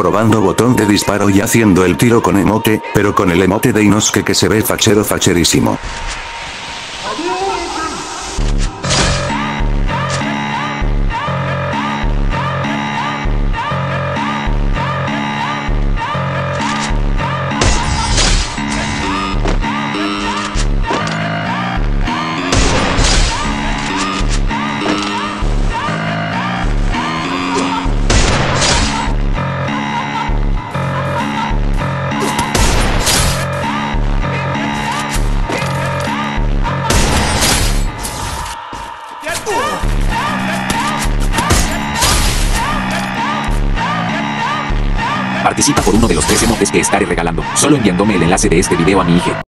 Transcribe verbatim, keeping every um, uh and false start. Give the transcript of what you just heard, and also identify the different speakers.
Speaker 1: probando botón de disparo y haciendo el tiro con emote, pero con el emote de Inosuke que se ve fachero facherísimo.
Speaker 2: Participa por uno de los tres emotes que estaré regalando, solo enviándome el enlace de este video a mi hija.